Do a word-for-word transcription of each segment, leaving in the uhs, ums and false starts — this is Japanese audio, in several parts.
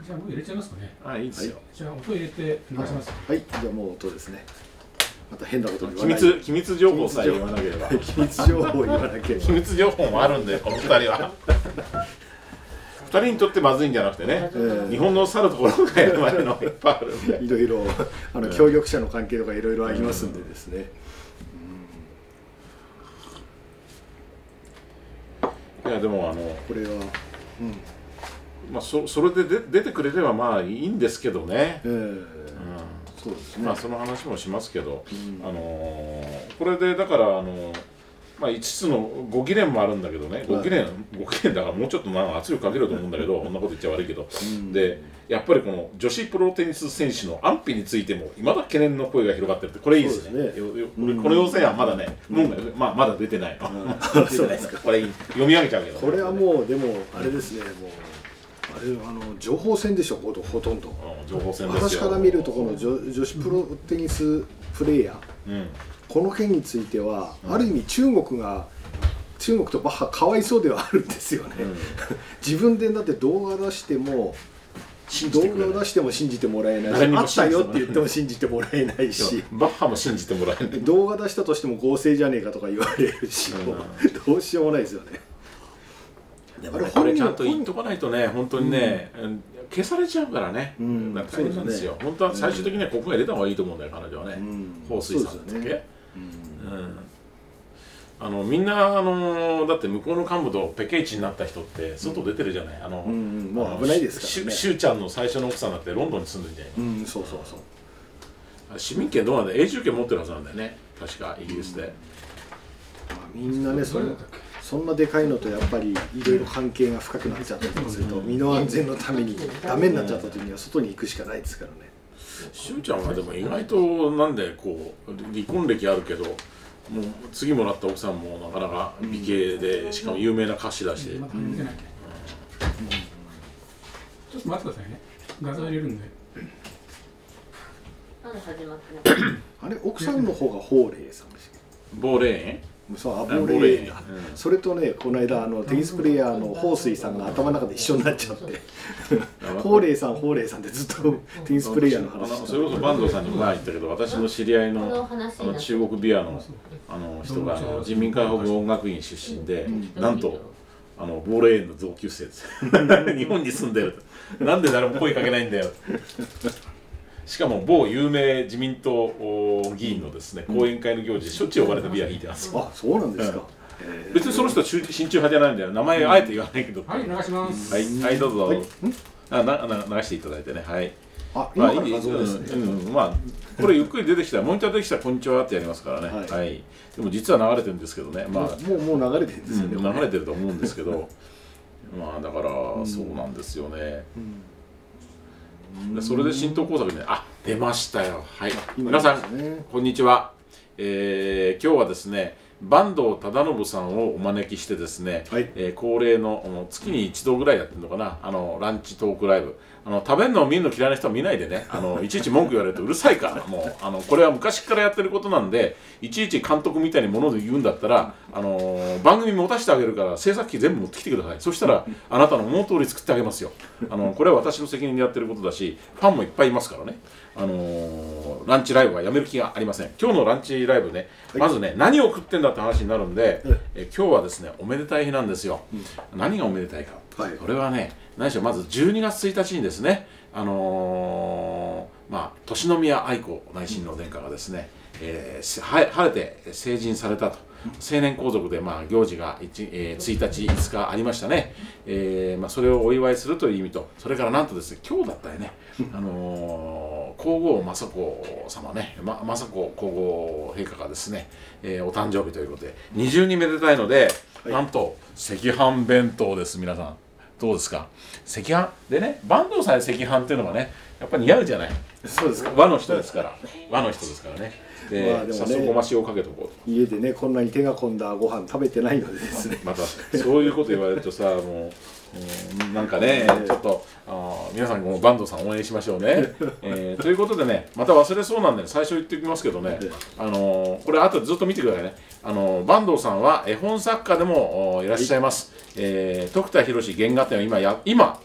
じゃあもう入れちゃいますかね。 あ、いいですよ。 じゃあ音入れて流します。 はい、じゃあもう音ですね。また変なこと言わない。機密機密情報さえ言わなければ。 機密情報言わなければ。 機密情報もあるんでこの二人は。二人にとってまずいんじゃなくてね。日本の去るところがやばいのいっぱいあるんで。 いろいろあの協力者の関係とかいろいろありますんでですね。 いやでもあのこれは。 まあ、そ, それでで出てくれればまあいいんですけどね、えーうん、 そうですね、 まあその話もしますけど、うん、あのー、これでだからあのー、まあ、いつつのご議連もあるんだけどね、ご議連、ご議連だからもうちょっとなんか圧力かけると思うんだけどこんなこと言っちゃ悪いけど、うん、でやっぱりこの女子プロテニス選手の安否についてもいまだ懸念の声が広がってるってこれいいですね。ですね、うん、この要請はまだね、うん、まあ、まだ出てないの、うん、そうですかこれ読み上げちゃうけど、 これはもうでもあれですね、もうあれあの情報戦でしょ、ほとんど。 情報戦ですよ。 私から見るとこの 女, 女子プロテニスプレーヤー、うん、この件については、うん、ある意味中国が中国とバッハかわいそうではあるんですよね、うん、自分でだって動画出しても動画を出しても信じてもらえないし、あったよって言っても信じてもらえないし、 バッハも信じてもらえない、 動画出したとしても合成じゃねえかとか言われるし、うん、どうしようもないですよね。 でもね、これちゃんと言っとかないとね、本当にね、うん、消されちゃうからね、うん、なんか大変なんですよ。本当は最終的には国外出た方がいいと思うんだよ、彼女はね。彭帥さんだっけ。あのみんなあのだって向こうの幹部とペケイチになった人って外出てるじゃない。あのもう危ないですからね。 シュウちゃんの最初の奥さんだってロンドンに住んでるじゃない。 うん、そうそうそう。 市民権どうなんだ、永住権持ってるはずなんだよね、確かイギリスで。 みんなね、それそんなでかいのとやっぱりいろいろ関係が深くなっちゃったりすると、身の安全のためにダメになっちゃった時には外に行くしかないですからね。 しゅうちゃんはでも意外となんでこう離婚歴あるけど、もう次もらった奥さんもなかなか美形で、しかも有名な歌手だし。ちょっと待ってくださいね。画像入れるんで。 あれ奥さんの方がホーレイさんですよ。 ボーレーン？ そう、アボーレーン。それとね、この間あのテニスプレーヤーの彭帥さんが頭の中で一緒になっちゃって、ホーレイさんホーレイさんってずっとテニスプレーヤーの話してた。 それこそ坂東さんにも前言ったけど、私の知り合いのあの中国ビアのあの人があの人民解放軍音楽院出身で、なんとあのボーレーンの同級生です。日本に住んでる。なんで誰も声かけないんだよ。しかも某有名自民党議員のですね、講演会の行事でしょっちゅう呼ばれてビア引いてます。 あ、そうなんですか。 別にその人は親中派じゃないんだよ。名前あえて言わないけど。 はい、流します。 はい、はい、どうぞ。あ、な、な、流していただいてね。はい。 あ、今の画像ですね。 うん、まあ、これゆっくり出てきたら、モニター出てきたら、こんにちはってやりますからね。はい。でも、実は流れてるんですけどね。まあ、 もう、もう流れてるんですよね。 流れてると思うんですけど。まあ、だから、そうなんですよね。それで新党工作で、あ、出ましたよ。はい。皆さん、こんにちは。えー、今日はですね、坂東忠信さんをお招きしてですね、はい、えー、恒例の月に一度ぐらいやってるのかな、あのランチトークライブ、あの食べるのを見るの嫌いな人は見ないでね、あのいちいち文句言われるとうるさいから、もうあのこれは昔からやってることなんで、いちいち監督みたいにもので言うんだったら、あのー、番組持たせてあげるから制作費全部持ってきてください。そしたらあなたの思う通り作ってあげますよ。あのこれは私の責任でやってることだし、ファンもいっぱいいますからね。あのー、ランチライブはやめる気がありません。今日のランチライブね、はい、まずね、何を食ってんだって話になるんで、はい、え今日はですね、おめでたい日なんですよ。うん、何がおめでたいか、はい、これはね、何でしょう、まずじゅうにがつついたちにですね、あのー、まあ年宮愛子内親王殿下がですね、えー、晴れて成人されたと。成年皇族で、まあ、行事が 1,、えー、ついたちいつかありましたね、えーまあ、それをお祝いするという意味と、それからなんとですね、今日だったよね、あのー、皇后雅子様ね、ま、雅子皇后陛下がですね、えー、お誕生日ということで二重にめでたいので、はい、なんと赤飯弁当です。皆さんどうですか。赤飯でね、坂東さんや赤飯っていうのがね、やっぱり似合うじゃない。 そうですか。 和の人ですから、和の人ですからね。で、まあでもね、早速ごま塩をかけとこうと。 家でね、こんなに手が込んだご飯食べてないのでですね。 またそういうこと言われるとさ、もう、うん、なんかね、ちょっとあ皆さんも坂東さん応援しましょうね。えー、ということでね、また忘れそうなんで、ね、最初言っておきますけどね、あのー、これ後でずっと見てくださいね。あのー、坂東さんは絵本作家でもいらっしゃいます。えー、徳田博原画展を今や今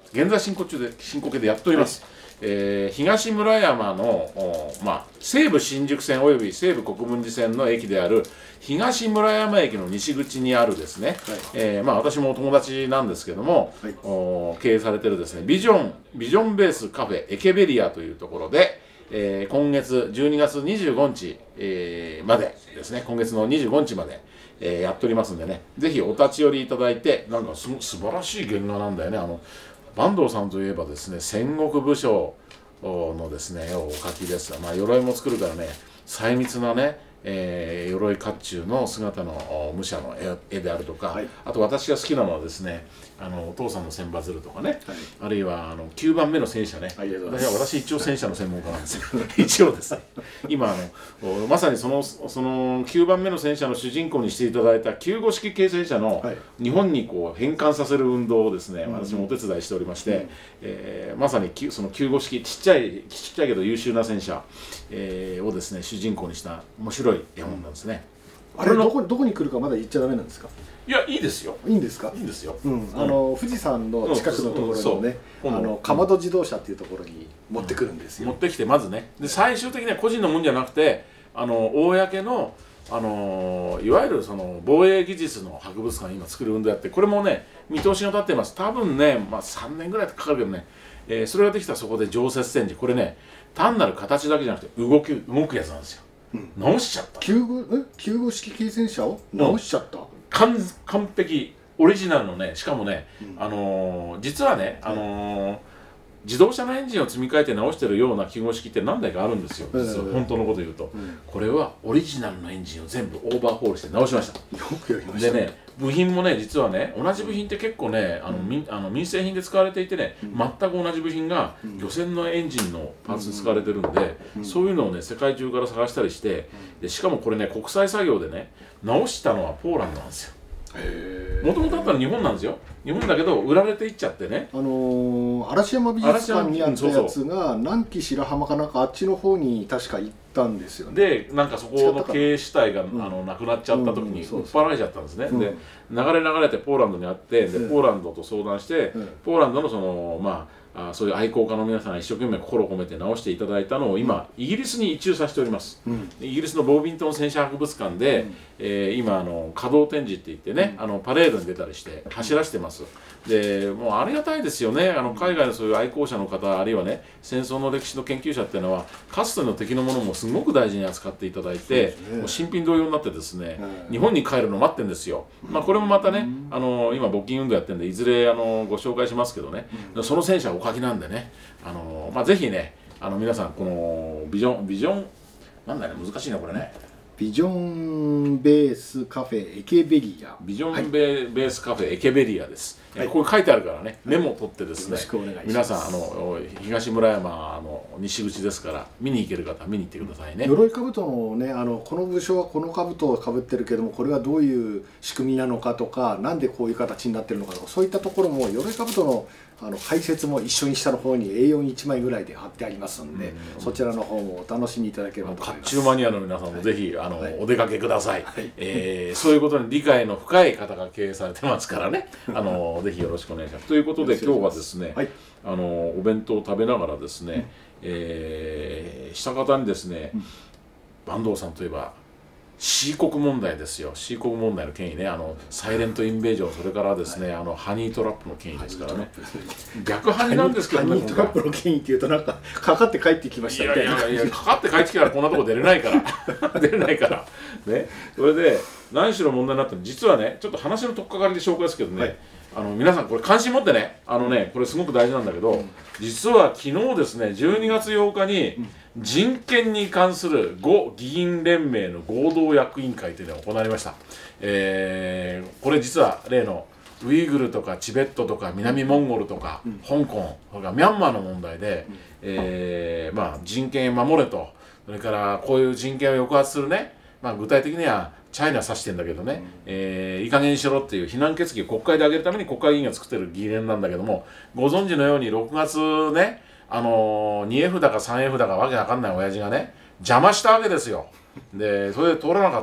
現在進行中で進行形でやっております、はい、えー、東村山の、まあ、西武新宿線および西武国分寺線の駅である東村山駅の西口にあるですね、はい、えー、まあ、私もお友達なんですけども、はい、お経営されてるですねビジョンビジョンベースカフェエケベリアというところで、えー、今月じゅうにがつにじゅうごにち、えー、までですね、今月のにじゅうごにちまで、えー、やっておりますんでね、ぜひお立ち寄りいただいて、なんかす素晴らしい原画なんだよね。あの坂東さんといえばですね、戦国武将のですね絵をお描きです。まあ、鎧も作るからね、細密なね、えー、鎧甲冑の姿の武者の 絵, 絵であるとか、はい、あと私が好きなのはですね、あのお父さんの千羽鶴とかね、はい、あるいはあのきゅうばんめの戦車ね、はい、私は私一応戦車の専門家なんですよ一応ですね、今あのまさにそのそのきゅうばんめの戦車の主人公にしていただいたきゅうご式軽戦車の日本にこう返還させる運動をですね、私もお手伝いしておりまして、うん、えー、まさにそのきゅうご式ちっちゃいちっちゃいけど優秀な戦車、えー、をですね主人公にした面白い絵本なんですね。 あれどこどこに来るかまだ言っちゃダメなんですか？ いや、いいですよ。 いいんですか？ いいんですよ。 うん、あの富士山の近くのところのね、あのかまど自動車っていうところに持ってくるんですよ。 持ってきてまずね、で最終的には個人のもんじゃなくて、あの公のあのいわゆるその防衛技術の博物館今作る運動やって、これもね見通しが立ってます。多分ね、まあさんねんぐらいかかるけどね、えー、それができたらそこで常設展示、これね単なる形だけじゃなくて動き動くやつなんですよ。うん、直しちゃった。 きゅうご式軽戦車を直しちゃった。 完完璧オリジナルのね、しかもね、うん、あのー、実はね、あのー、自動車のエンジンを積み替えて直してるようなきゅうご式って何台かあるんですよ、実は本当のこと言うと、うん、これはオリジナルのエンジンを全部オーバーホールして直しました。 よくやりましたね。 でね、部品もね、実はね、同じ部品って結構ね、あの、うん、あの民生品で使われていてね、うん、全く同じ部品が漁船のエンジンのパーツに使われてるんで、うん、そういうのをね世界中から探したりして、でしかもこれね国際作業でね直したのはポーランドなんですよ。もともとあったの日本なんですよ。日本だけど売られていっちゃってね、 あのー、嵐山美術館にあったやつが南紀白浜かなんかあっちの方に確か行ったんですよね。 でなんかそこの経営主体が、うん、あのなくなっちゃった時に売っ払われちゃったんですね、うん、で流れ流れてポーランドにあって、でポーランドと相談して、うん、ポーランドのそのまああそういう愛好家の皆さんが一生懸命心を込めて直していただいたのを今、うん、イギリスに移駐させております、うん、イギリスのボービントン戦車博物館で、うん、えー、今あの稼働展示って言ってね、うん、あのパレードに出たりして走らせてます。でもうありがたいですよね。あの海外のそういう愛好者の方、あるいはね戦争の歴史の研究者っていうのはかつての敵のものもすごく大事に扱っていただいて、ね、もう新品同様になってですね、うん、日本に帰るの待ってるんですよ、うん、まあこれもまたね、あの今募金運動やってるんでいずれあのご紹介しますけどね、うん、その戦車お書きなんでね、あの、まあ、ぜひねあの皆さんこのビジョンビジョンなんだね難しいなこれね、 ビジョンベースカフェエケベリア、 ビジョンベースカフェエケベリアです、はい、ここ書いてあるからね、メモを取ってですね、はい、皆さんあの東村山の西口ですから見に行ける方は見に行ってくださいね。 鎧兜のね、あのこの武将はこの兜をかぶってるけどもこれはどういう仕組みなのかとか、なんでこういう形になってるのかとか、そういったところも鎧兜のあの解説も一緒に下の方に エーよんいち 枚ぐらいで貼ってありますので、うん、そちらの方もお楽しみいただければと思います。 甲冑マニアの皆さんもぜひ、はい、あの、はい、お出かけください、はい、えー、そういうことに理解の深い方が経営されてますからねあのぜひよろしくお願いします。ということで今日はですね、はい、あのお弁当を食べながらですね、うん、えー、した方にですね、うん、坂東さんといえばシー国問題ですよ。シー国問題の権威ね、あのサイレントインベージョン、それからですね、はい、あのハニートラップの権威ですからね。逆ハニなんですけどね。 ハニートラップの権威っていうとなんかかかって帰ってきましたみたいな。 いやいやいや、かかって帰ってきたらこんなとこ出れないから出れないからね。それで何しろ問題になったの、実はね、ちょっと話の取っかかりで紹介ですけどね、はい、あの皆さんこれ関心持ってね、あのね、これすごく大事なんだけど、うん、実は昨日ですねじゅうにがつようかに、うん、人権に関するご議員連盟の合同役員会というのが行われました、えー、これ実は例のウイグルとかチベットとか南モンゴルとか、うん、香港、それからミャンマーの問題で、うん、えーまあ、人権を守れと、それからこういう人権を抑圧するね、まあ、具体的にはチャイナ指してんだけどね、うん、えー、いい加減にしろっていう非難決議を国会で上げるために国会議員が作ってる議連なんだけども、ご存知のようにろくがつね、あのー、にエフ だか さんエフ だかわけわかんない親父がね邪魔したわけですよ。でそれで通らなかった。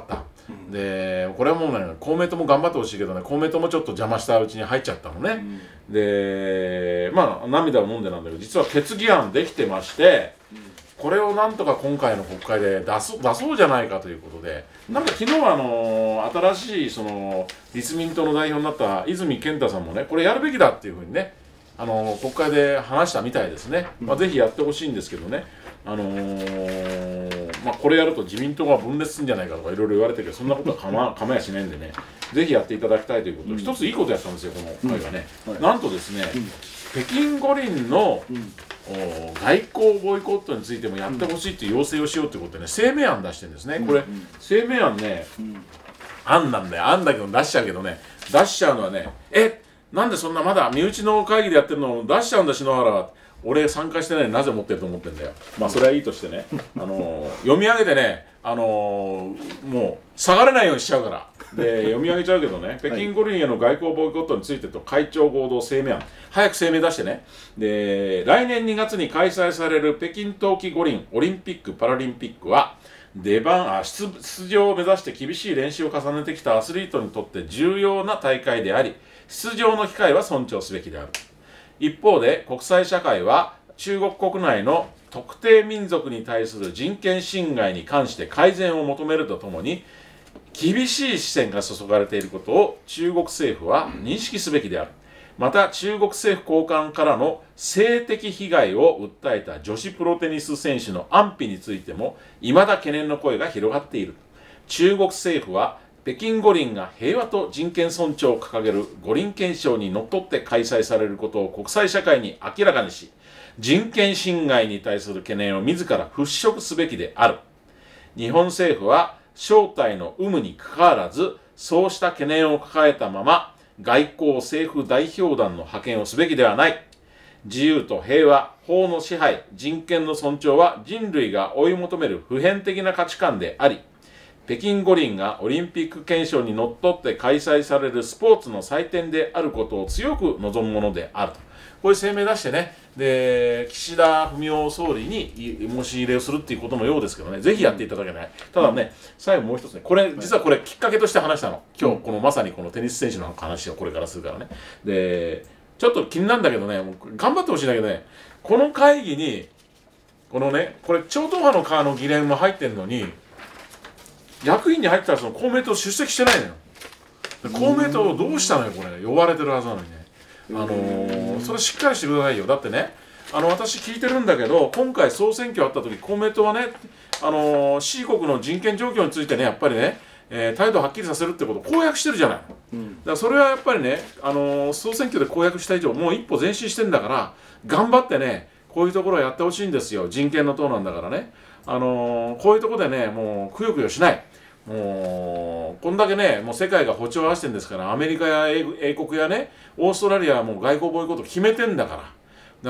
うん、でこれはもうね公明党も頑張ってほしいけどね、公明党もちょっと邪魔したうちに入っちゃったのね、うん、でまあ涙を飲んでなんだけど、実は決議案できてまして、うん、これをなんとか今回の国会で出そ出そうじゃないかということで、なんか昨日はあの新しいその立民党の代表になった泉健太さんもね、これやるべきだっていうふうにね、あの国会で話したみたいですね、まあ、ぜひやってほしいんですけどね、あのーまあ、これやると自民党が分裂するんじゃないかとかいろいろ言われてるけど、そんなことはかま、かまやしないんでね、ぜひやっていただきたいということで、一ついいことやったんですよ、この会がね、うんはい、なんとですね、うん、北京五輪の、うん、外交ボイコットについてもやってほしいという要請をしようということでね、声明案出してるんですね、これ、声明案ね、案なんだよ、案だけど出しちゃうけどね、出しちゃうのはね、えなんでそんなまだ身内の会議でやってるのを出しちゃうんだ、篠原は。俺参加してないのになぜ持ってると思ってんだよ。まあそれはいいとしてね、あのー、読み上げてね、あのー、もう下がれないようにしちゃうからで読み上げちゃうけどね、北京五輪への外交ボイコットについてと会長合同声明案、早く声明出してね、で来年にがつに開催される北京冬季五輪オリンピック・パラリンピックは出番あ 出, 出場を目指して厳しい練習を重ねてきたアスリートにとって重要な大会であり、出場の機会は尊重すべきである。一方で国際社会は中国国内の特定民族に対する人権侵害に関して改善を求めるとともに、厳しい視線が注がれていることを中国政府は認識すべきである。また中国政府高官からの性的被害を訴えた女子プロテニス選手の安否についても未だ懸念の声が広がっている。中国政府は北京五輪が平和と人権尊重を掲げる五輪憲章にのっとって開催されることを国際社会に明らかにし、人権侵害に対する懸念を自ら払拭すべきである。日本政府は招待の有無にかかわらず、そうした懸念を抱えたまま外交政府代表団の派遣をすべきではない。自由と平和、法の支配、人権の尊重は人類が追い求める普遍的な価値観であり、北京五輪がオリンピック憲章にのっとって開催されるスポーツの祭典であることを強く望むものであると、こういう声明出してね、で岸田文雄総理に申し入れをするっていうことのようですけどね、ぜひやっていただけない。ただね、最後もう一つね、これ実はこれきっかけとして話したの、今日このまさにこのテニス選手の話をこれからするからね。でちょっと気になるんだけどね、もう頑張ってほしいんだけどね、この会議にこのね、これ超党派の側の議連も入ってるのに、役員に入ったらその公明党出席してないのよ。公明党どうしたのよ、これ呼ばれてるはずなのにね、あのー、それしっかりしてくださいよ。だってね、あの私聞いてるんだけど、今回総選挙あった時公明党はね、あのー、C 国の人権状況についてね、やっぱりね、えー、態度をはっきりさせるってことを公約してるじゃない、うん、だからそれはやっぱりね、あのー、総選挙で公約した以上もう一歩前進してんだから、頑張ってね、こういうところをやってほしいんですよ。人権の党なんだからね、あのー、こういうところでね、もうくよくよしない。もうこんだけね、もう世界が歩調を合わせてるんですから、アメリカや英国やね、オーストラリアはもう外交ボイコット決めてんだから、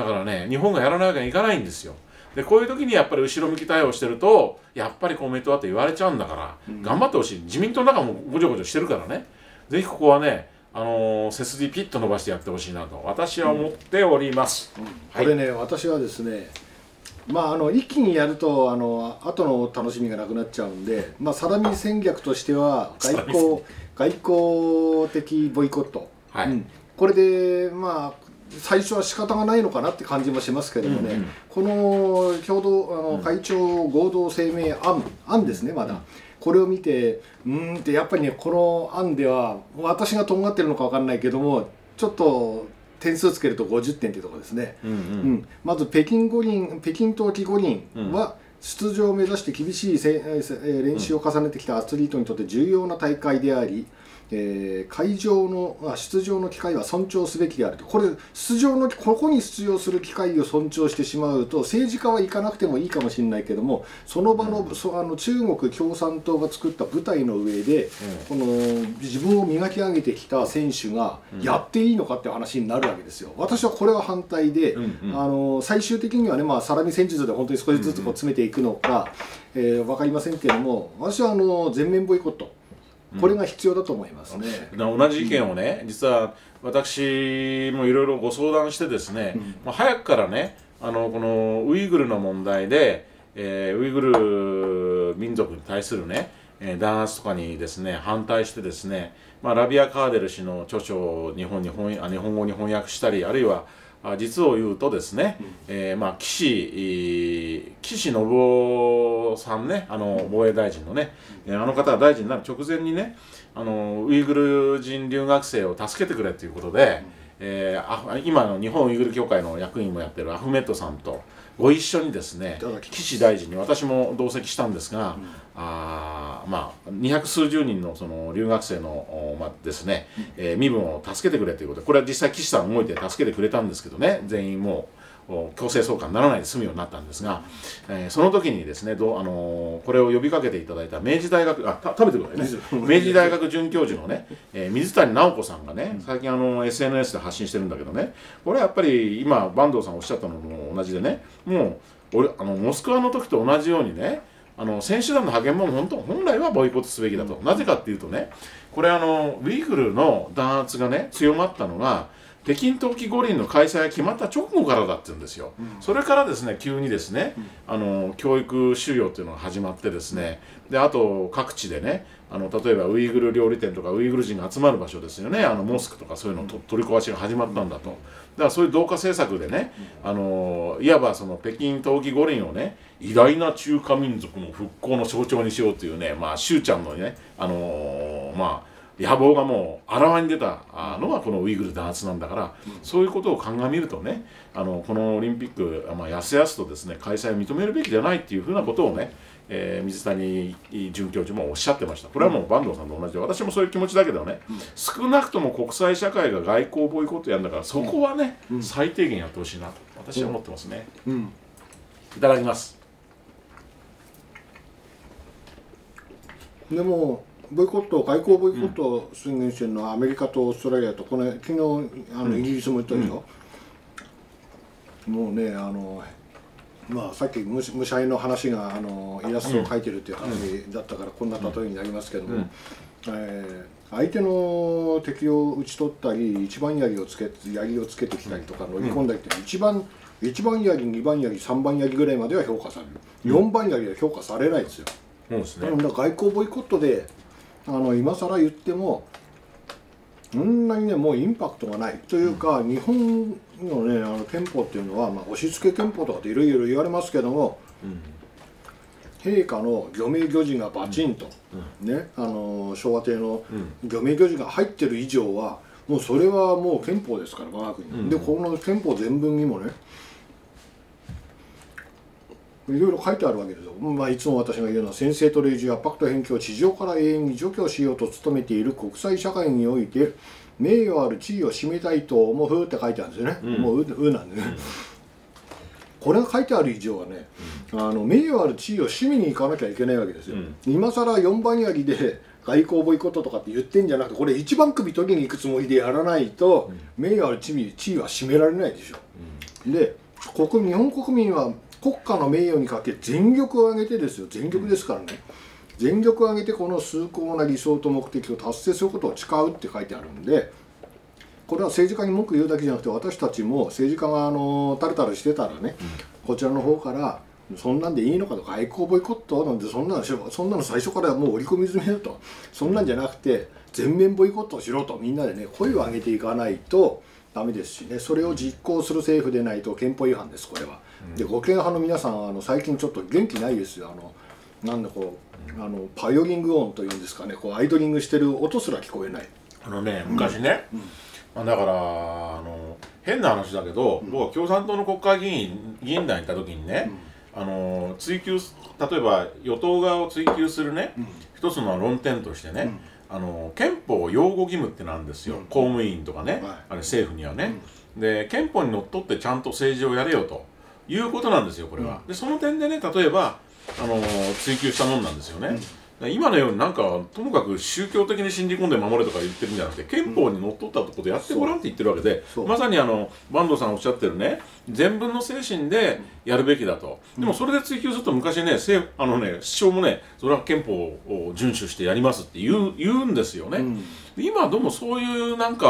だからね、日本がやらないわけにいかないんですよ。でこういう時にやっぱり後ろ向き対応してると、やっぱり公明党だと言われちゃうんだから、うん、頑張ってほしい。自民党の中もごちょごちょしてるからね、ぜひここはね、あのー、背筋ピッと伸ばしてやってほしいなと私は思っております、うんうん、はい、これね、私はですね、まあ、あの一気にやるとあの後の楽しみがなくなっちゃうんで、まあ、サラミ戦略としては外交外交的ボイコット、はい、うん、これでまあ最初は仕方がないのかなって感じもしますけどもね、うんうん、この共同あの会長合同声明案、案ですね、まだ、うん、これを見てうーんってやっぱりね、この案では私がとんがってるのか分かんないけども、ちょっと点数つけるとごじゅってんというところですね、うんうんうん、まず北京五輪北京冬季五輪は出場を目指して厳しい練習を重ねてきたアスリートにとって重要な大会であり、えー、会場の出場の機会は尊重すべきであると。これ出場のここに出場する機会を尊重してしまうと、政治家は行かなくてもいいかもしれないけども、その場の、うん、そあの中国共産党が作った舞台の上で、うん、この自分を磨き上げてきた選手がやっていいのかって話になるわけですよ。私はこれは反対で、うんうん、あの最終的にはね、まあ、サラミ戦術で本当に少しずつこう詰めていくのか、うんうん、えー、分かりませんけども、私はあの全面ボイコット、これが必要だと思いますね。 うん、同じ意見をね、実は私もいろいろご相談してですね、うん、まあ、早くからね、あのこのウイグルの問題で、えー、ウイグル民族に対するね、 えー、弾圧とかにですね反対してですね、まあ、ラビア・カーデル氏の著書を日本に翻あ日本語に翻訳したり、あるいはあ実を言うとですね、うん、えー、まあ岸岸信夫さんね、あの防衛大臣のね、うん、あの方が大臣になる直前にね、あのウイグル人留学生を助けてくれということで、うん、えー、今の日本ウイグル協会の役員もやってるアフメットさんとご一緒にですね、岸大臣に私も同席したんですが、うん、あまあ二百数十人のその留学生の、まあ、ですね、えー、身分を助けてくれということで、これは実際岸さん動いて助けてくれたんですけどね、全員もう強制送還にならないで済むようになったんですが、えー、その時にですね、どう、あのー、これを呼びかけていただいた明治大学、あ、食べてくださいね明治大学准教授のね、えー、水谷直子さんがね、最近あの エスエヌエス で発信してるんだけどね、これはやっぱり今坂東さんおっしゃったのも同じでね、もう俺あのモスクワの時と同じようにね、あの選手団の派遣も本当本来はボイコットすべきだと、うん、なぜかっていうとね、これあのウイグルの弾圧がね強まったのが北京冬季五輪の開催が決まった直後からだって言うんですよ、うん、それからですね急にですね、うん、あの教育収容っていうのが始まってですね、であと各地でね、あの例えばウイグル料理店とかウイグル人が集まる場所ですよね、あのモスクとかそういうのと取り壊しが始まったんだと。だからそういう同化政策でね、あのいわばその北京冬季五輪をね偉大な中華民族の復興の象徴にしようというね、まあシュウちゃんのね、あのー、まあ野望がもうあらわに出たのがこのウイグル弾圧なんだから、うん、そういうことを鑑みるとね、あのこのオリンピック、まあ、やすやすとですね開催を認めるべきじゃないっていうふうなことをね、えー、水谷准教授もおっしゃってました。これはもう坂東さんと同じで、私もそういう気持ちだけどね、うん、少なくとも国際社会が外交ボイコットやるんだから、そこはね、うん、最低限やってほしいなと私は思ってますね、うんうん、いただきます。 でもボイコット、外交ボイコットを宣言してるのはアメリカとオーストラリアと、この昨日あのイギリスも言ったでしょ、うん、もうね、あのまあさっき武者の話があのイラストを描いてるっていう話だったからこんな例えになりますけども、うん、えー、相手の敵を討ち取ったり一番槍をつけ槍をつけてきたりとか乗り込んだりって一番一番槍、二番槍、三番槍ぐらいまでは評価される、四番槍は評価されないですよ。 そうですね。 だから外交ボイコットであの今更言ってもそんなにねもうインパクトがないというか、うん、日本のねあの憲法っていうのは、まあ、押し付け憲法とかっていろいろ言われますけども、うん、陛下の御名御字がバチンと、うん、ね、あの昭和帝の御名御字が入ってる以上はもうそれはもう憲法ですから我が国、うん、でこの憲法全文にもねいろいろ書いてあるわけですよ。まあ、いつも私が言うのは先制と令状、圧迫と偏見を地上から永遠に除去しようと努めている国際社会において名誉ある地位を占めたいと思うって書いてあるんですよね、うん、もう う, うなんでね、うん、これが書いてある以上はね、うん、あの名誉ある地位を占めに行かなきゃいけないわけですよ、うん、今更よんばん槍で外交ボイコットとかって言ってんじゃなくて、これ一番首取りに行くつもりでやらないと、うん、名誉ある地位、地位は占められないでしょ、うん、で国日本国民は国家の名誉にかけ全力を挙げてですよ、全力ですからね、うん、全力を挙げてこの崇高な理想と目的を達成することを誓うって書いてあるんで、これは政治家に文句言うだけじゃなくて私たちも政治家があのタルタルしてたらね、うん、こちらの方からそんなんでいいのかとか外交ボイコットなんてそんなのそんなの最初からもう織り込み済みだと、そんなんじゃなくて全面ボイコットをしろとみんなでね声を上げていかないとダメですしね、それを実行する政府でないと憲法違反です、これは。で護憲派の皆さんあの最近ちょっと元気ないですよ。あのなんだこうあのパイオリング音というんですかね、こうアイドリングしてる音すら聞こえない。 あのね昔ね、うん、だからあの変な話だけど、うん、僕は共産党の国会議員議員団に行った時にね、うん、あの追及例えば与党側を追及するね、うん、一つの論点としてね、うん、あの憲法擁護義務ってなんですよ、うん、公務員とかね、はい、あれ政府にはね、うん、で憲法にのっとってちゃんと政治をやれよということなんですよこれは、うん、でその点でね例えばあの追及したもんなんですよね、うん、今のようになんかともかく宗教的に信じ込んで守れとか言ってるんじゃなくて憲法にのっとったことやってごらんって言ってるわけで、うん、まさにあの坂東さんおっしゃってるね全文の精神でやるべきだと、うん、でもそれで追及すると昔ね政あのね首相もねそれは憲法を遵守してやりますって言う、言うんですよね、うん、今どうもそういうなんか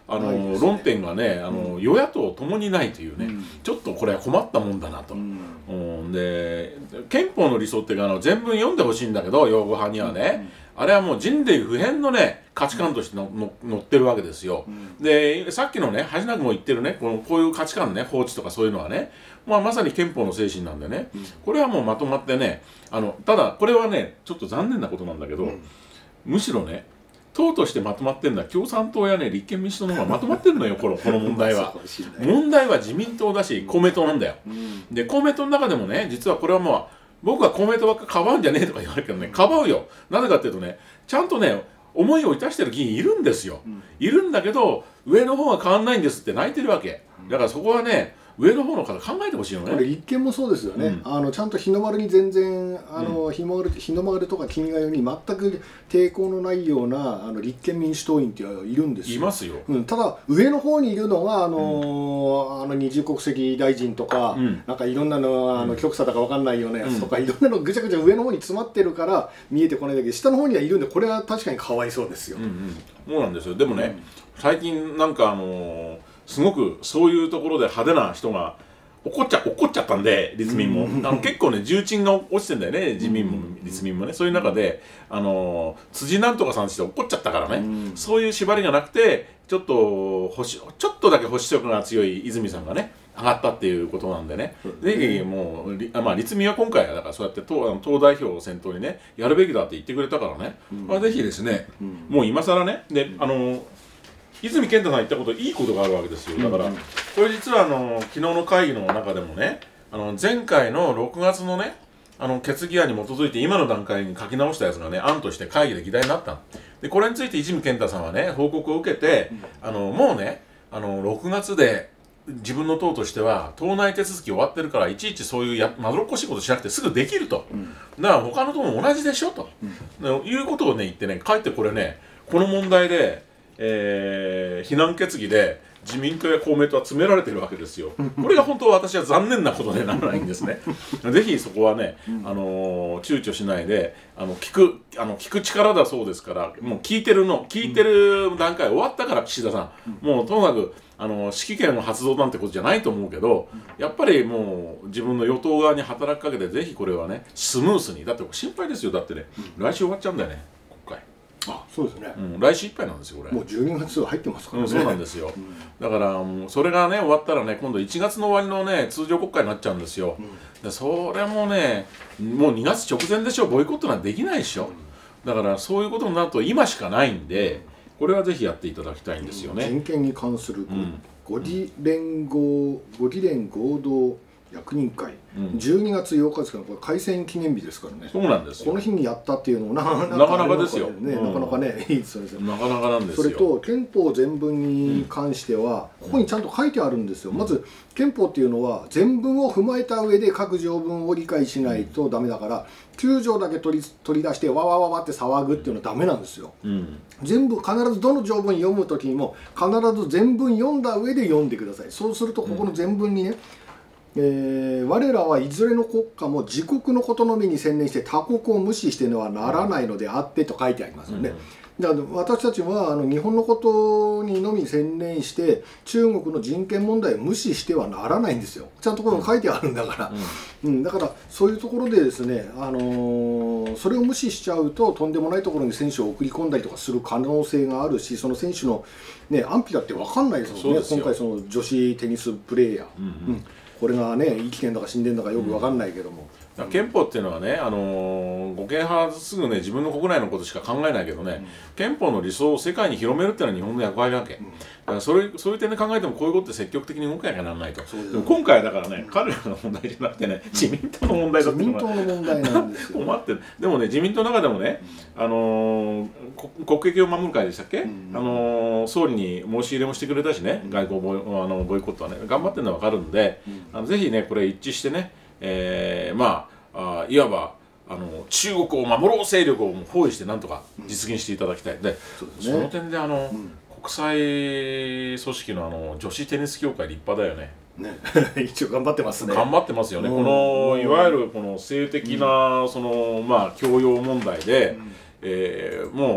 あの、 ね、 論点がねあの、うん、与野党ともにないというね、うん、ちょっとこれは困ったもんだなと、うんうん、で憲法の理想っていうかあの全文読んでほしいんだけど擁護派にはね、うん、あれはもう人類普遍のね価値観としてのの載ってるわけですよ、うん、でさっきのね橋中も言ってるねこのこういう価値観ね法治とかそういうのはね、まあ、まさに憲法の精神なんでね、うん、これはもうまとまってねあのただこれはねちょっと残念なことなんだけど、うん、むしろね党としてまとまってるのは共産党やね立憲民主党の方がまとまってるのよこのこの問題は問題は自民党だし公明党なんだよ、うん、で公明党の中でもね実はこれはもう僕は公明党ばっかかばうんじゃねえとか言われるけどねかばうよなぜかっていうとねちゃんとね思いを致してる議員いるんですよ、うん、いるんだけど上の方が変わんないんですって泣いてるわけだからそこはね上の方の方考えてほしいよね。 これ立憲もそうですよね、うん、あのちゃんと日の丸に全然あの、うん、日の丸日の丸とか君が代に全く抵抗のないようなあの立憲民主党員っているんですよ。 いますよ、 うん、ただ上の方にいるのはあの、うん、あの二重国籍大臣とか、うん、なんかいろんなのあの極左だか分かんないようなやつとか、うん、いろんなのぐちゃぐちゃ上の方に詰まってるから見えてこないだけで下の方にはいるんでこれは確かにかわいそうですよ。 うんうん、そうなんですよ。でもね、うん、最近なんかあのー、すごくそういうところで派手な人が怒っちゃ怒っちゃったんで立民もあの結構ね重鎮が落ちてんだよね自民も立民もねそういう中であの辻なんとかさんして怒っちゃったからねそういう縛りがなくてちょっと保守ちょっとだけ保守色が強い泉さんがね上がったっていうことなんでねぜひもうまあ立民は今回はだからそうやって党党代表を先頭にねやるべきだって言ってくれたからねまあぜひですねもう今更ねであの泉健太さん言ったこといいことがあるわけですよだから、うんうん、これ実はあの昨日の会議の中でもねあの前回のろくがつのねあの決議案に基づいて今の段階に書き直したやつがね案として会議で議題になったでこれについて泉健太さんはね報告を受けて、うん、あのもうねあのろくがつで自分の党としては党内手続き終わってるからいちいちそういうやまどろっこしいことしなくてすぐできると、うん、だから他の党も同じでしょと、うん、いうことをね言ってねかえってこれねこの問題でえー、非難決議で自民党や公明党は詰められてるわけですよ。これが本当は私は残念なことでならないんですね。ぜひそこはね、あのー、躊躇しないであの聞くあの聞く力だそうですからもう聞いてるの聞いてる段階終わったから岸田さんもうともかくあの指揮権の発動なんてことじゃないと思うけどやっぱりもう自分の与党側に働きかけてぜひこれはねスムースにだって心配ですよだってね来週終わっちゃうんだよね。 あそうですね、 うん、来週いっぱいなんですよこれもうじゅうにがつ入ってますからね、 うん、そうなんですよ、うん、だからもうそれがね終わったらね今度いちがつの終わりのね通常国会になっちゃうんですよ、うん、でそれもねもうにがつ直前でしょボイコットなんてできないでしょ、うん、だからそういうことになると今しかないんでこれはぜひやっていただきたいんですよね、 うん、人権に関するご議連合ご議連合同役人会、うん、じゅうにがつようかですからこれ開戦記念日ですからねそうなんですよこの日にやったっていうのもなかなかなかなかですよ、 ねうん、なかなかねいいですよねなかなかなんですよそれと憲法全文に関しては、うん、ここにちゃんと書いてあるんですよ、うん、まず憲法っていうのは全文を踏まえた上で各条文を理解しないとダメだからきゅう条だけ取り取り出してわわわわって騒ぐっていうのはダメなんですよ、うん、全部必ずどの条文読む時にも必ず全文読んだ上で読んでくださいそうするとここの全文にね、えー、我らはいずれの国家も自国のことのみに専念して他国を無視してはならないのであってと書いてありますよね、うん、だから私たちはあの日本のことにのみ専念して中国の人権問題を無視してはならないんですよちゃんとこれも書いてあるんだから、うんうん、だからそういうところでですね、あのー、それを無視しちゃうととんでもないところに選手を送り込んだりとかする可能性があるしその選手の、ね、安否だって分かんないですもんね今回その女子テニスプレーヤー、うんうんうんこれがね生きてんだか死んでんだかよく分かんないけども、 うん、憲法っていうのはね、あのー、護憲派すぐね自分の国内のことしか考えないけどね、うん、憲法の理想を世界に広めるっていうのは日本の役割なわけ、うん、だからそれそういう点で考えてもこういうことって積極的に動かなきゃならないと、でも今回はだからね、うん、彼らの問題じゃなくてね自民党の問題だっていうのが自民党の問題なんですよ困ってるでもね自民党の中でもね、うん、あのー、国益を守る会でしたっけ、うん、あのー、総理に申し入れもしてくれたしね、うん、外交ボイあのボイコットはね頑張ってるのは分かるんで、うん、あのぜひねこれ一致してね、えー、まあ、あいわばあの中国を守ろう勢力を包囲してなんとか実現していただきたい、うん、で、そうですね、その点であの、うん、国際組織のあの女子テニス協会立派だよね。 ね、一応頑張ってますね。 頑張ってますよね。このいわゆるこの性的な、うん、そのまあ強要問題で、うん、えー、もう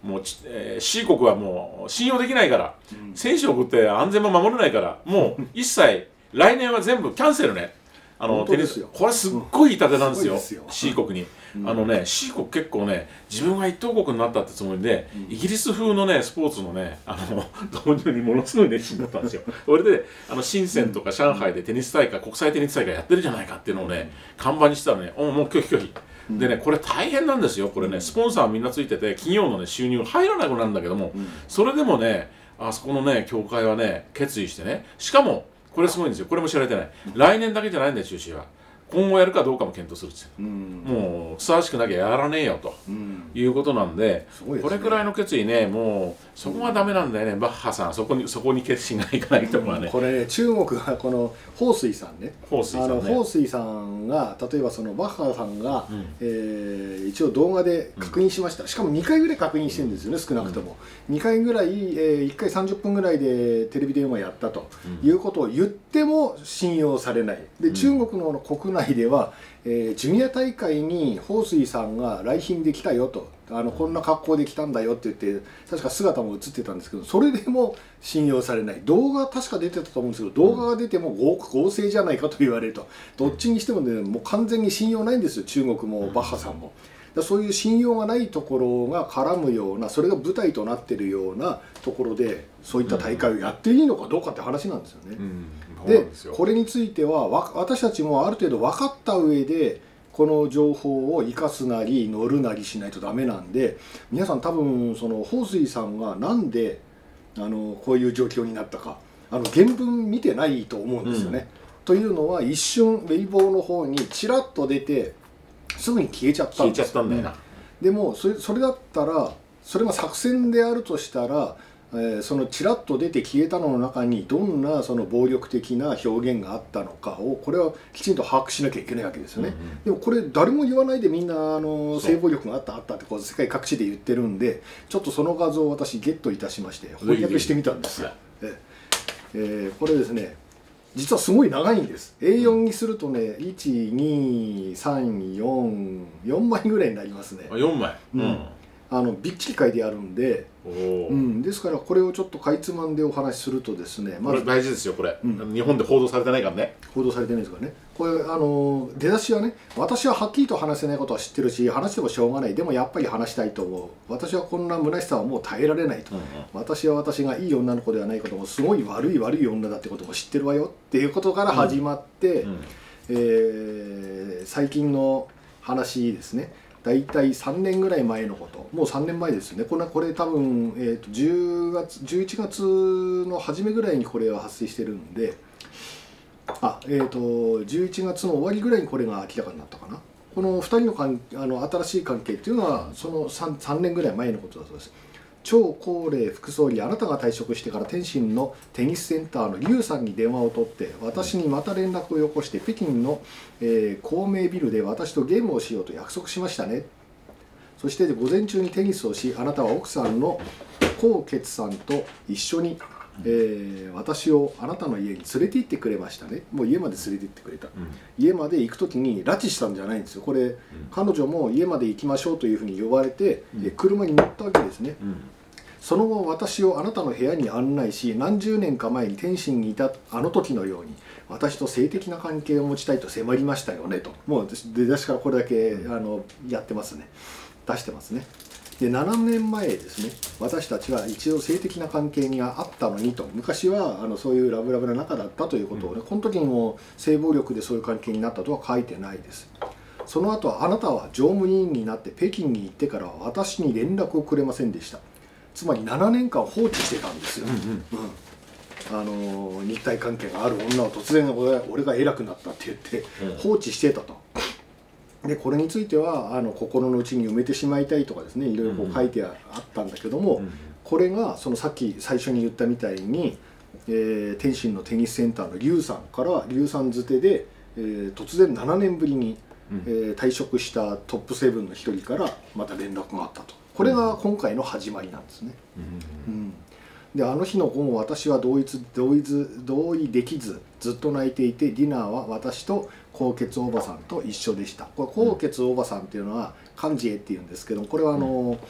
もうち、えー、C 国はもう信用できないから、うん、選手を送って安全も守れないからもう一切来年は全部キャンセルね。あのテニスこれすっごい痛手なんですよ、うん、C 国に、うん、あのね C 国結構ね自分が一等国になったってつもりで、うん、イギリス風のねスポーツのねあの導入にものすごい熱心だったんですよ。それであの深センとか上海でテニス大会国際テニス大会やってるじゃないかっていうのをね看板にしたらねおもう拒否拒否でねこれ大変なんですよ。これねスポンサーみんなついてて企業のね収入入らなくなるんだけども、うん、それでもねあそこのね協会はね決意してねしかもこれすごいんですよ。これも知られてない。来年だけじゃないんだよ中止は。今後やるかどうかも検討するんですよ、うん、もうふさわしくなきゃやらねえよと、うん、いうことなんで、ね、これくらいの決意ねもうそこがダメなんだよね、うん、バッハさんそこにそこに決心がいかないとかね、うん、 これね中国がこの彭帥さんね彭帥さんね彭帥さんが例えばそのバッハさんが、うんえー、一応動画で確認しました、うん、しかもにかいぐらい確認してるんですよね、少なくとも、うん、にかいぐらい、えー、いっかいさんじゅっぷんぐらいでテレビ電話やったということを言っても信用されないで、中国の国内では、えー、ジュニア大会に彭帥さんが来賓で来たよとあのこんな格好で来たんだよって言って確か姿も映ってたんですけどそれでも信用されない。動画確か出てたと思うんですけど動画が出ても 合, 合成じゃないかと言われるとどっちにしてもねもう完全に信用ないんですよ中国もバッハさんも。だそういう信用がないところが絡むようなそれが舞台となっているようなところでそういった大会をやっていいのかどうかって話なんですよね。うんでこれについては私たちもある程度分かった上でこの情報を生かすなり乗るなりしないとダメなんで皆さん多分その彭帥さんがなんであのこういう状況になったかあの原文見てないと思うんですよね。うん、というのは一瞬ウェイボーの方にちらっと出てすぐに消えちゃったんです。 消えちゃったんだよな。 でもそれ、それだったらそれが作戦であるとしたらえー、そのちらっと出て消えたのの中にどんなその暴力的な表現があったのかをこれはきちんと把握しなきゃいけないわけですよね。うんうん、でもこれ誰も言わないでみんなあの性暴力があったあったってこう世界各地で言ってるんでちょっとその画像を私ゲットいたしまして翻訳してみたんですよ。ええー、これですね実はすごい長いんです。 エーよん にするとねいちにさんよんよんまいぐらいになりますね。 あよんまい、 うん、あのびっちり書いてあるんでうん、ですからこれをちょっとかいつまんでお話しするとですね、 まあ、これ大事ですよこれ、うん、日本で報道されてないからね報道されてないですからねこれあの出だしはね私ははっきりと話せないことは知ってるし話してもしょうがないでもやっぱり話したいと思う私はこんな虚しさはもう耐えられないと、うんうん、私は私がいい女の子ではないこともすごい悪い悪い女だってことも知ってるわよっていうことから始まって、うんうんえー、最近の話ですね大体さんねんぐらい前のこともうさんねんまえですねこれこれ多分、えー、とじゅうがつじゅういちがつの初めぐらいにこれは発生してるんであえーとじゅういちがつの終わりぐらいにこれが明らかになったかなこのふたりのかんあの新しい関係っていうのはその 3, さんねんぐらい前のことだそうです。張高麗副総理あなたが退職してから天津のテニスセンターの劉さんに電話を取って私にまた連絡をよこして北京の、えー、光明ビルで私とゲームをしようと約束しましたね。そして午前中にテニスをしあなたは奥さんの高傑さんと一緒に、えー、私をあなたの家に連れて行ってくれましたね。もう家まで連れて行ってくれた、うん、家まで行く時に拉致したんじゃないんですよこれ、うん、彼女も家まで行きましょうというふうに呼ばれて、うん、車に乗ったわけですね、うんその後私をあなたの部屋に案内し何十年か前に天津にいたあの時のように私と性的な関係を持ちたいと迫りましたよねともう出だしからこれだけあのやってますね出してますね。でななねんまえですね私たちは一応性的な関係があったのにと昔はあのそういうラブラブな仲だったということをね、うん、この時にも性暴力でそういう関係になったとは書いてないです。その後あなたは常務委員になって北京に行ってからは私に連絡をくれませんでした。つまりななねんかん放置してたんですよ、うんうん、あの日体関係がある女を突然 俺, 俺が偉くなったって言って放置してたと。でこれについてはあの心の内に埋めてしまいたいとかですねいろいろこう書いてあったんだけども、うんうん、これがそのさっき最初に言ったみたいに、えー、天津のテニスセンターの劉さんから劉さんづてで、えー、突然ななねんぶりに、うんえー、退職したトップセブンの一人からまた連絡があったと。これが今回の始まりなんですね。うんうん、であの日の午後私は同意同意同意できずずっと泣いていてディナーは私と高傑おばさんと一緒でした。これ高傑おばさんっていうのはカンジエっていうんですけどこれはあの、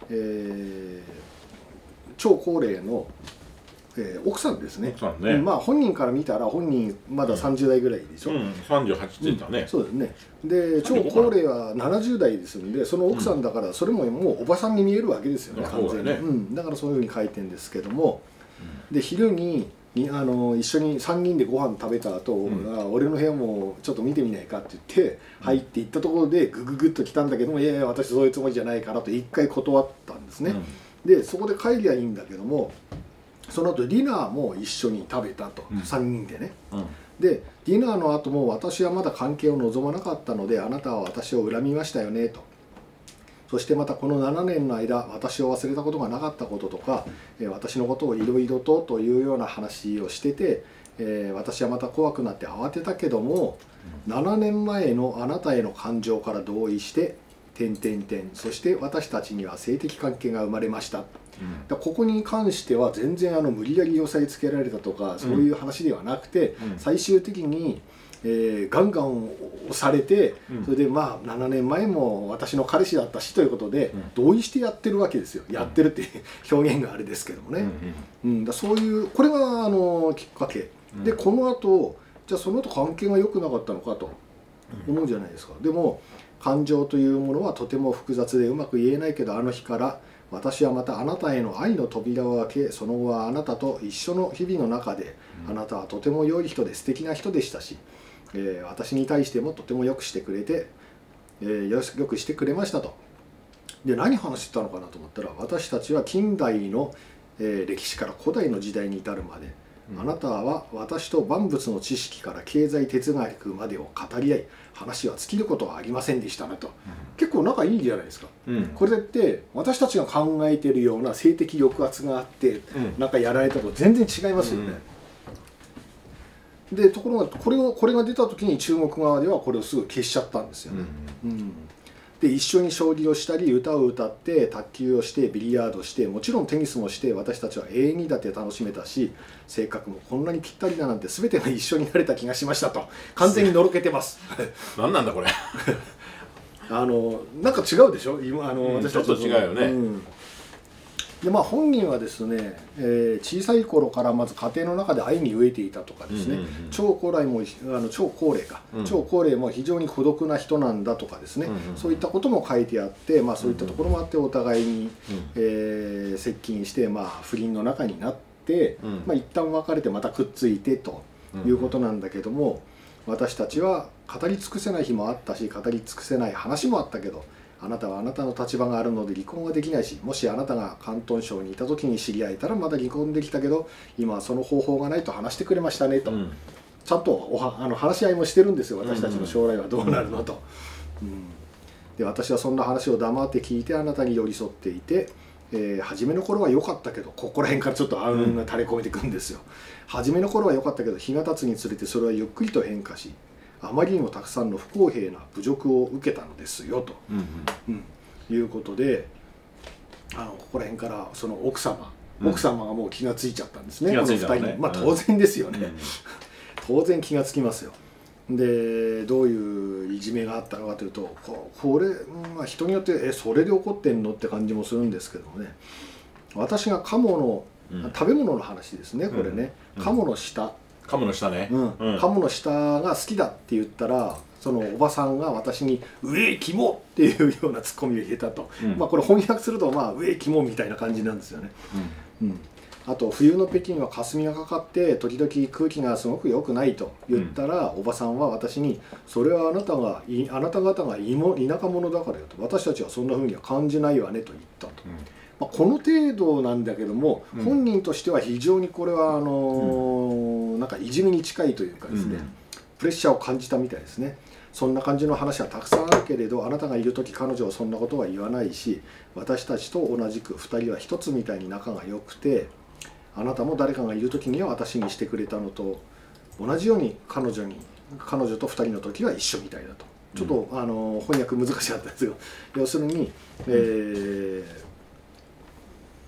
えー、超高齢の、えー、奥さんですね。 奥さんね、 まあ本人から見たら本人まださんじゅう代ぐらいでしょ。 うん、さんじゅうはちって言ったね、 うん、そうですね。で超高齢はななじゅう代ですんで、その奥さんだからそれももうおばさんに見えるわけですよね、完全に。うん、だからそういうふうに書いてるんですけども、うん、で昼にあの一緒にさんにんでご飯食べた後、うん、あ俺の部屋もちょっと見てみないかって言って入っていったところでグググッと来たんだけども、いやいや私そういうつもりじゃないからと一回断ったんですね。うん、でそこで帰りゃいいんだけども、その後ディナーも一緒に食べたと、うん、さんにんでね。うん、でディナーの後も私はまだ関係を望まなかったので、あなたは私を恨みましたよねと。そしてまたこのななねんの間私を忘れたことがなかったこととか、えー、私のことをいろいろとというような話をしてて、えー、私はまた怖くなって慌てたけども、ななねんまえのあなたへの感情から同意して点点点、そして私たちには性的関係が生まれました。うん、だここに関しては全然あの無理やり押さえつけられたとかそういう話ではなくて、うん、最終的にえー、ガンガン押されて、うん、それでまあななねんまえも私の彼氏だったしということで、うん、同意してやってるわけですよ。やってるっていう表現があれですけどもね、うんうんうん、だそういうこれがあのきっかけ、うん、でこの後じゃあその後関係が良くなかったのかと思うじゃないですか。でも感情というものはとても複雑でうまく言えないけど、あの日から私はまたあなたへの愛の扉を開け、その後はあなたと一緒の日々の中で、うん、あなたはとても良い人で素敵な人でしたし、えー、私に対してもとてもよくしてくれて、えー、よ, よくしてくれましたと。で何話してたのかなと思ったら、私たちは近代の、えー、歴史から古代の時代に至るまで、うん、あなたは私と万物の知識から経済哲学までを語り合い、話は尽きることはありませんでしたねと、うん、結構仲いいじゃないですか、うん、これって私たちが考えているような性的抑圧があって、うん、なんかやられたと全然違いますよね。うん、でところがこれをこれが出た時に中国側ではこれをすぐ消しちゃったんですよね。うんうん、で一緒に将棋をしたり歌を歌って卓球をしてビリヤードして、もちろんテニスもして、私たちは永遠にだって楽しめたし、性格もこんなにぴったりだなんて全てが一緒になれた気がしましたと完全にのろけてます。 何なんだこれあのなんか違うでしょ今あの、 うん、 私たちちょっと違うよね。うん、 でまあ、本人はですね、えー、小さい頃からまず家庭の中で愛に飢えていたとかですね、うんうんうん、超高齢もあの超高齢か、うん、超高齢も非常に孤独な人なんだとかですね、うんうんうん、そういったことも書いてあって、まあ、そういったところもあってお互いに、うん、えー、接近して、まあ、不倫の中になって、うん、まあ、一旦別れてまたくっついてということなんだけども、うんうん、私たちは語り尽くせない日もあったし、語り尽くせない話もあったけど、あなたはあなたの立場があるので離婚はできないし、もしあなたが広東省にいた時に知り合えたらまだ離婚できたけど、今はその方法がないと話してくれましたねと、うん、ちゃんとおはあの話し合いもしてるんですよ。私たちの将来はどうなるのと、うんうん、で私はそんな話を黙って聞いてあなたに寄り添っていて、えー、初めの頃は良かったけど、ここら辺からちょっと暗雲が垂れ込めてくるんですよ。うん、初めの頃は良かったけど、日が経つにつれてそれはゆっくりと変化し、あまりにもたくさんの不公平な侮辱を受けたのですよと、うんうんうん、いうことで、あのここら辺からその奥様、うん、奥様がもう気がついちゃったんですね、このふたりに。まあ当然ですよね、うん、当然気がつきますよ。でどういういじめがあったのかというと、ここれ、まあ、人によってえそれで怒ってんのって感じもするんですけどもね、私が鴨の、うん、食べ物の話ですね、これね、うん、鴨の舌、 鴨の舌ね、 うんうん、鴨の舌が好きだって言ったら、そのおばさんが私に「うえ肝」っていうようなツッコミを入れたと、うん、まあこれ翻訳すると「まあ、うえ肝」みたいな感じなんですよね。うんうん、あと冬の北京は霞がかかって時々空気がすごく良くないと言ったら、うん、おばさんは私に「それはあなたがいあなた方がいも田舎者だからよ」と「私たちはそんな風には感じないわね」と言ったと。うん、まあ、この程度なんだけども、うん、本人としては非常にこれはあのーうん、なんかいじめに近いというかですね、うん、プレッシャーを感じたみたいですね。そんな感じの話はたくさんあるけれど、あなたがいる時彼女はそんなことは言わないし、私たちと同じくふたりは一つみたいに仲が良くて、あなたも誰かがいる時には私にしてくれたのと同じように彼女に彼女とふたりの時は一緒みたいだと。ちょっと、うん、あの翻訳難しかったですが、要するに、えー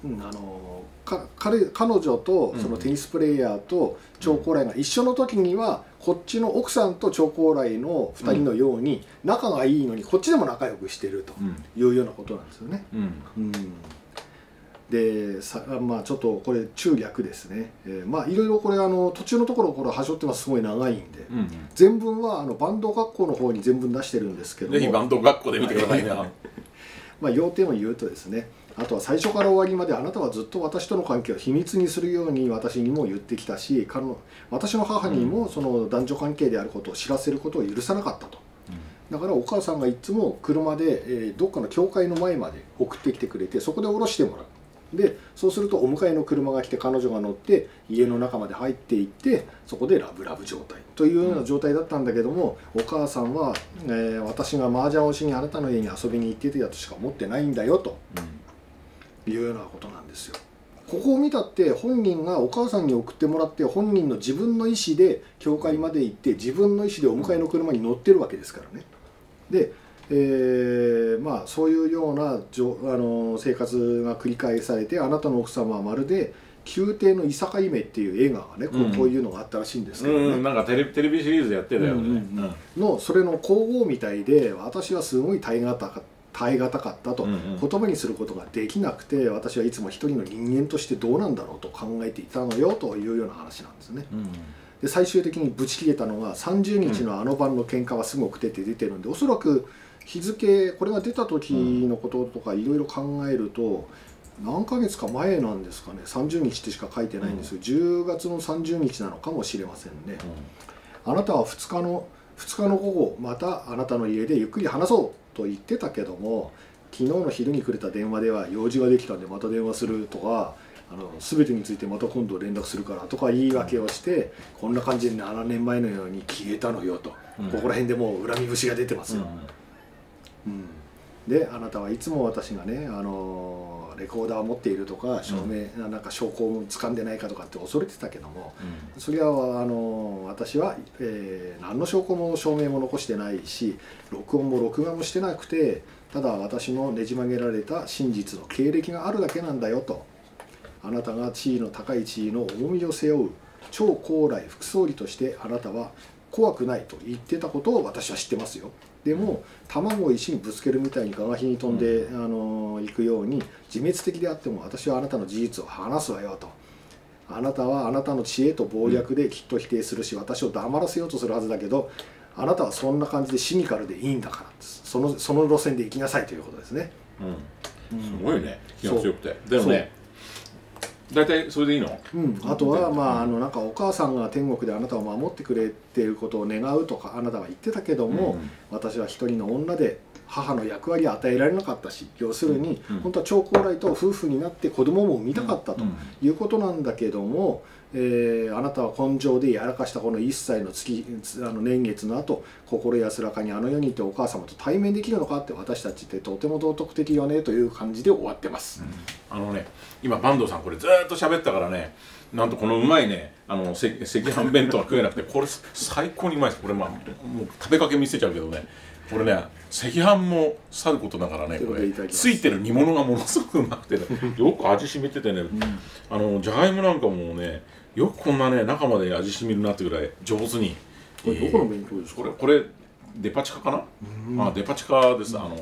うん、あのか彼彼女とそのテニスプレーヤーと張高麗が一緒の時には、こっちの奥さんと張高麗のふたりのように仲がいいのにこっちでも仲良くしてるというようなことなんですよね。うんうん、でさまあちょっとこれ中略ですね、えー、まあいろいろこれあの途中のところこれ端折ってますすごい長いんで、うんうん、全文はあのバンド学校の方に全文出してるんですけども、 ぜひバンド学校で見てくださいな。 まあ要点を言うとですね、あとは最初から終わりまであなたはずっと私との関係を秘密にするように私にも言ってきたし、彼の私の母にもその男女関係であることを知らせることを許さなかったと。だからお母さんがいつも車で、えー、どっかの教会の前まで送ってきてくれて、そこで降ろしてもらう。でそうするとお迎えの車が来て彼女が乗って家の中まで入っていって、そこでラブラブ状態というような状態だったんだけども、お母さんは、えー、私が麻雀をしにあなたの家に遊びに行ってたとしか思ってないんだよと。いうようなことなんですよ。ここを見たって本人がお母さんに送ってもらって、本人の自分の意思で教会まで行って自分の意思でお迎えの車に乗ってるわけですからね。で、えー、まあそういうようなじょあの生活が繰り返されて、あなたの奥様はまるで宮廷のいさかいめっていう映画がね、こうこういうのがあったらしいんですけどね、 うんうん、なんかテレビテレビシリーズやってたよね、うんうんうん、のそれの皇后みたいで、私はすごい耐え難かった耐え難かったと、うんうん、言葉にすることができなくて、私はいつも一人の人間としてどうなんだろうと考えていたのよというような話なんですね。うん、で最終的にブチ切れたのがさんじゅうにちのあの晩の喧嘩はすごくてって出てるんで、おそらく日付これが出た時のこととかいろいろ考えると何ヶ月か前なんですかね。さんじゅうにちってしか書いてないんですけど、うん、じゅうがつのさんじゅうにちなのかもしれませんね。うん、あなたはふつかのふつかの午後またあなたの家でゆっくり話そうと言ってたけども、昨日の昼にくれた電話では用事ができたんでまた電話するとか、あの全てについてまた今度連絡するからとか言い訳をして、こんな感じでななねんまえのように消えたのよと、うん、ここら辺でもう恨み節が出てますよ。うんうん、であなたはいつも私がね、あのレコーダーを持っているとか証明、うん、なんか証拠を掴んでないかとかって恐れてたけども、うん、それはあの私は、えー、何の証拠も証明も残してないし、録音も録画もしてなくて、ただ私のねじ曲げられた真実の経歴があるだけなんだよと。あなたが地位の高い地位の重みを背負う張高麗副総理としてあなたは怖くないと言ってたことを私は知ってますよ。でも卵を石にぶつけるみたいにガガ火に飛んで、うん、あの行くように自滅的であっても私はあなたの事実を話すわよと。あなたはあなたの知恵と謀略できっと否定するし、私を黙らせようとするはずだけど、あなたはそんな感じでシニカルでいいんだから、そのその路線で行きなさいということですね。 うん、すごいね、気が強くて。でもね、大体それでいいの？ うん、あとはまああのなんかお母さんが天国であなたを守ってくれていることを願うとかあなたは言ってたけども、うん、私は一人の女で母の役割を与えられなかったし、要するに、うん、本当は張高麗と夫婦になって子供も産みたかったということなんだけども、えー、あなたは根性でやらかしたこの一歳の月あの年月の後、心安らかにあの世にいてお母様と対面できるのかって、私たちってとても道徳的よねという感じで終わってます。 うん、あのね、今坂東さんこれずーっと喋ったからね、なんとこのうまいね、あの赤飯弁当は食えなくて、これ最高にうまいです。これまあもう食べかけ見せちゃうけどね、これね赤飯もさることながらね、これついてる煮物がものすごくうまくて、ね、よく味しみててね、うん、あのじゃがいもなんかもね、よくこんなね中まで味しみるなってぐらい上手に。 これどこの弁当ですか？ これこれデパ地下かな？うん、あデパ地下です。あの、うん、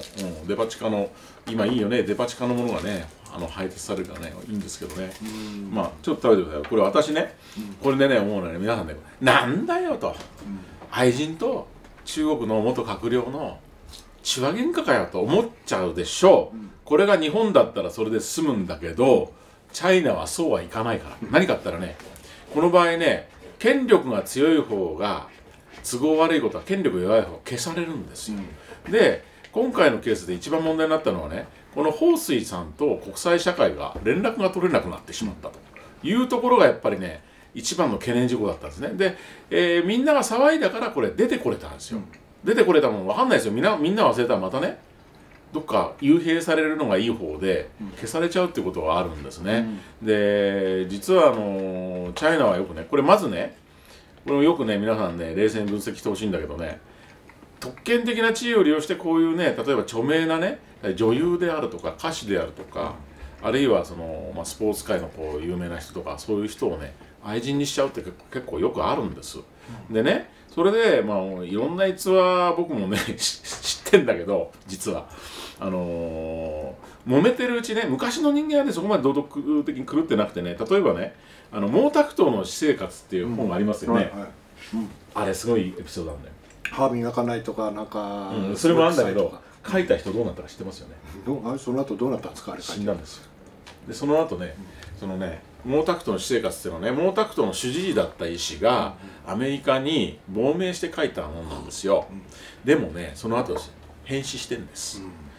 デパ地下の今いいよね、デパ地下のものがね、あの配達されるからねいいんですけどね。うん、まあちょっと食べてください。これ私ね、うん、これでね思うのはね、皆さんね、なんだよと、うん、愛人と中国の元閣僚の血は喧嘩かよと思っちゃうでしょう。うん、これが日本だったらそれで済むんだけど、チャイナはそうはいかないから。何かって言ったらね、この場合ね、権力が強い方が都合悪いことは権力弱い方が消されるんですよ。うん、で今回のケースで一番問題になったのはね、この彭帥さんと国際社会が連絡が取れなくなってしまったというところがやっぱりね一番の懸念事項だったんですね。で、えー、みんなが騒いだからこれ出てこれたんですよ。うん、出てこれたもん分かんないですよ。みんなみんな忘れたらまたねどっか幽閉されるのがいい方で消されちゃうっていうことがあるんですね。うん、で実はあのチャイナはよくね、これまずね、これもよくね皆さんね冷静に分析してほしいんだけどね、特権的な地位を利用してこういうね、例えば著名なね女優であるとか歌手であるとか、 あるいはその、まあ、スポーツ界のこう有名な人とかそういう人をね愛人にしちゃうって結構よくあるんです。でねそれで、まあ、いろんな逸話僕もね知ってんだけど実はあのー、揉めてるうちね昔の人間はねそこまで道徳的に狂ってなくてね例えばねあの毛沢東の私生活っていう本がありますよね、あれすごいエピソードなんだよ。 歯磨かないとかなんか、 うん、それもあるんだけど書いた人どうなったか知ってますよね。 どあれその後どうなったんですかあれ死んだんですよ。でその後ね、そのね毛沢東の私生活っていうのはね毛沢東の主治医だった医師がアメリカに亡命して書いたものなんですよ。でもねその後変死してるんです。